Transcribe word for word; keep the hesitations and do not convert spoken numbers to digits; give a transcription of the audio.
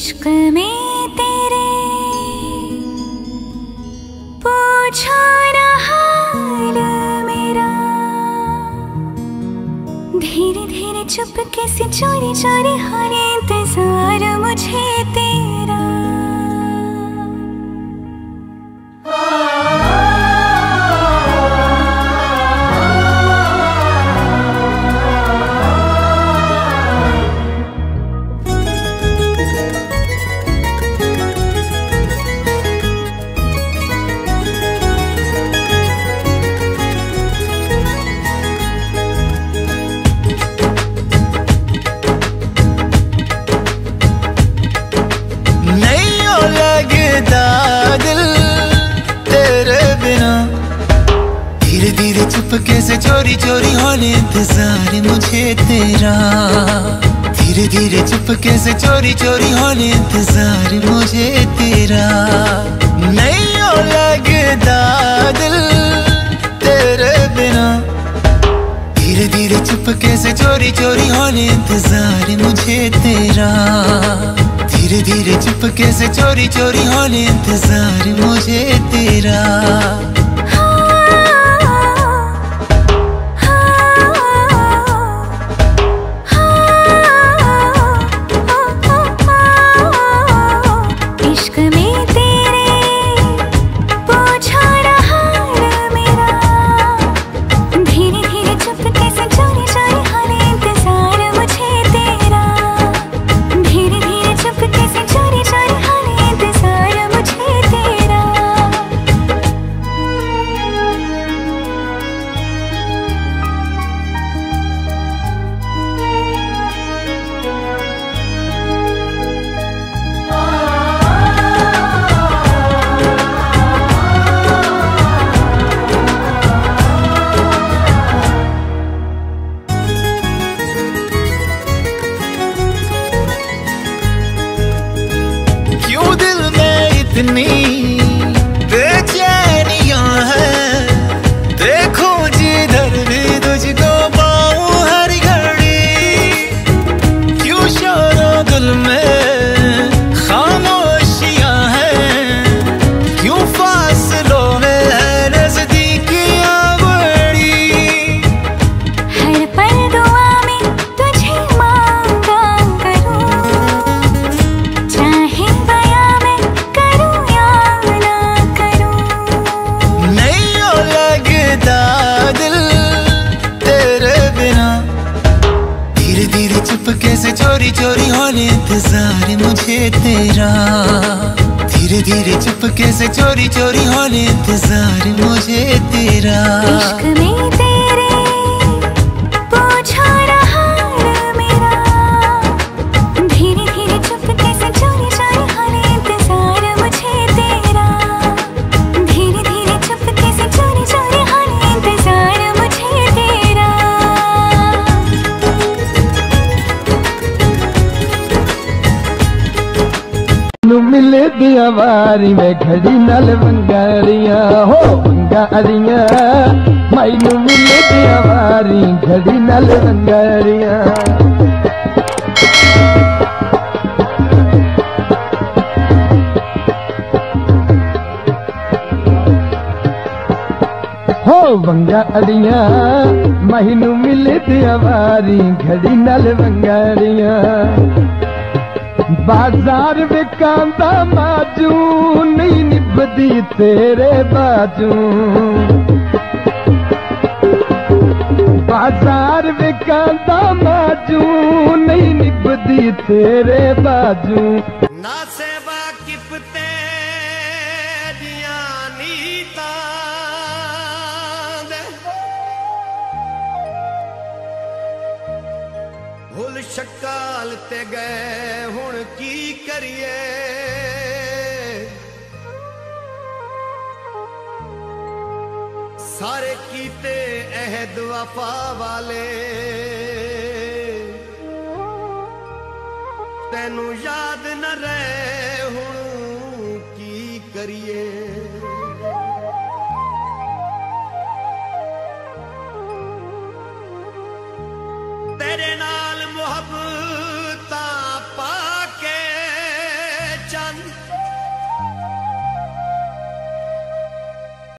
इश्क में तेरे पूछो ना हाल मेरा, धीरे धीरे चुपके से चोरी चोरी हर इंतजार मुझे तेरा। नैयो लगदा दिल तेरे बिना, धीरे धीरे चुपके से चोरी चोरी होने इंतजार मुझे तेरा। धीरे धीरे चुपके से चोरी चोरी होने इंतजार मुझे तेरा। नैयो लगदा दिल तेरे बिना, धीरे धीरे चुपके से चोरी चोरी होने इंतजार मुझे तेरा। धीरे धीरे चुपके से चोरी चोरी होने इंतजार मुझे तेरा। इश्क में तेरे पूछो ना हाल मेरा, धीरे धीरे चुपके से चोरी चोरी होने इंतजार मुझे तेरा। धीरे धीरे चुपके से चोरी चोरी होने इंतजार मुझे तेरा। क्यों दिल में इतनी बेचैनियां हैं, देखो जिधर भी तुझको पाऊं हर घड़ी। क्यों शोरो दिल में खामोशियां हैं, क्यों फासलों में है नजदीकियां बड़ी। हर पल दुआ में तुझे मांगा करूं, चाहे बयां में करूं या ना करूं। नैयो लगदा दिल तेरे बिना, धीरे धीरे चुपके से चोरी चोरी होने इंतजार मुझे तेरा। धीरे धीरे चुपके से चोरी चोरी होने इंतजार मुझे तेरा। इश्क में तेरे पूछो ना हाल मेरा, धीरे धीरे चुपके से चोरी चोरी होने इंतजार मुझे तेरा। धीरे धीरे चुपके से चोरी चोरी होने इंतजार मुझे तेरा। ਨੂੰ ਮਿਲੇ ਦੀਆਂ ਵਾਰੀ ਮੈਂ ਘੜੀ ਨਾਲ ਵੰਗਾਰੀਆਂ ਹੋ ਵੰਗਾਰੀਆਂ, ਮੈਨੂੰ ਮਿਲੇ ਦੀਆਂ ਵਾਰੀ ਘੜੀ ਨਾਲ ਵੰਗਾਰੀਆਂ। ਹੋ ਵੰਗਾਰੀਆਂ, ਮੈਨੂੰ ਮਿਲੇ ਦੀਆਂ ਵਾਰੀ ਘੜੀ ਨਾਲ ਵੰਗਾਰੀਆਂ। बाजार विकांदा माजू नहीं निभदी तेरे बाजू। बाजार विकांदा माजू नहीं निभदी तेरे बाजू। ना से वाकिफ तेरियां नीतां दे, भुल शकाल ते गए हुण की करिए। सारे कीते अहद वफा वाले, तेनू याद न रहे हुण की करिए। तेरे नाल मोहब्बत पाके